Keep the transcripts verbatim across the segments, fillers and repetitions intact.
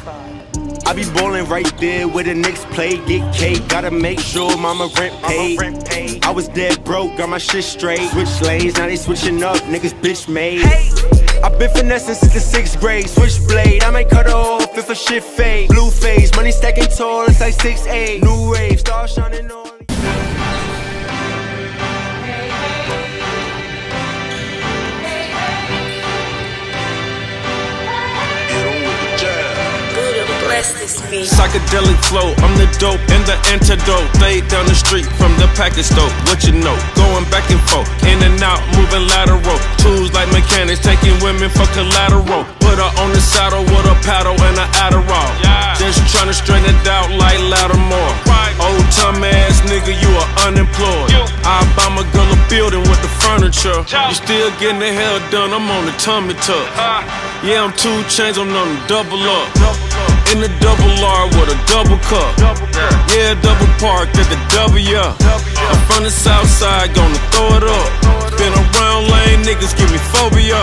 I be ballin' right there where the Knicks play. Get cake, gotta make sure mama rent paid. I was dead broke, got my shit straight. Switch lanes, now they switching up, niggas bitch made. I been finessing since the sixth grade. Switchblade, I might cut her off if a shit fade. Blue face, money stacking tall, it's like six eight. New wave, star shining on. Psychedelic flow, I'm the dope and the antidote. Laid down the street from the package store. What you know? Going back and forth, in and out, moving lateral. Tools like mechanics, taking women for collateral. Put her on the saddle with a paddle and an Adderall. Just tryna straighten it out like Lattimore. Old time ass nigga, you are unemployed. I buy my girl a building with the furniture. You still getting the hell done, I'm on the tummy tuck. Yeah, I'm two chains, I'm on the double up. In the double R with a double cup. Yeah, double parked at the W. I'm from the south side, gonna throw it up. Been around lane, niggas give me phobia.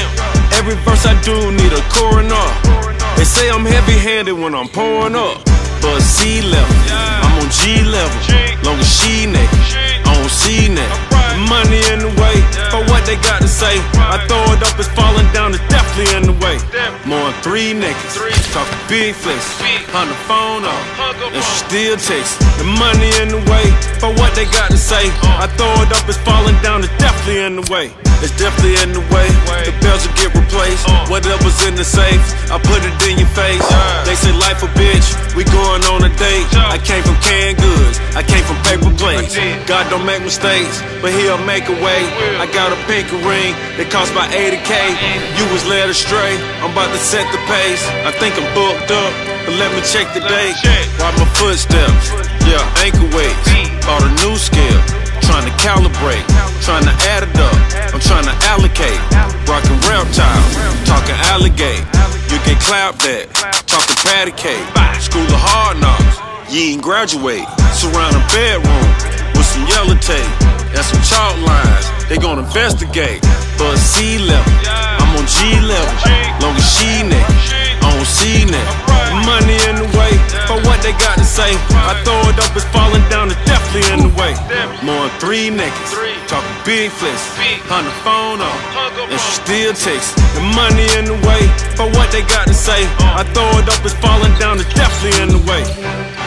Every verse I do need a coroner. They say I'm heavy-handed when I'm pouring up. But C level, I'm on G level. Long as she naked, on C neck. Money in the way, for what they got to say. I throw it up, it's falling down, it's definitely in the way. More than three niggas, talking big flex. On the phone up, and she still takes the money in the way, for what they got to say. I throw it up, it's falling down, it's definitely in the way. It's definitely in the way, the bells will get replaced. Whatever's in the safe, I put it in your face. They say life a bitch, we going on a date. I came from canned goods, I came from paper plates. God don't make mistakes, but he'll make a way. I got a pink ring that cost about eighty K. You was led astray, I'm about to set the pace. I think I'm booked up, but let me check the date. Watch my footsteps, yeah, ankle weights. Bought a new scale, trying to calibrate, trying to add it up, I'm trying to allocate. Rockin' reptile, talking alligator. You can clap that, talking patty cake. School of hard knocks, you ain't graduate. Surround a bedroom with some yellow tape and some chalk lines, they gon' investigate. But C level, I'm on G level. Long as she naked, on C neck. Money in the way, for what they got to say. I throw it up, it's falling down, it's definitely in the way. More than three niggas, talking big flex. On the phone up, and she still takes the money in the way, for what they got to say. I throw it up, it's falling down, it's definitely in the way.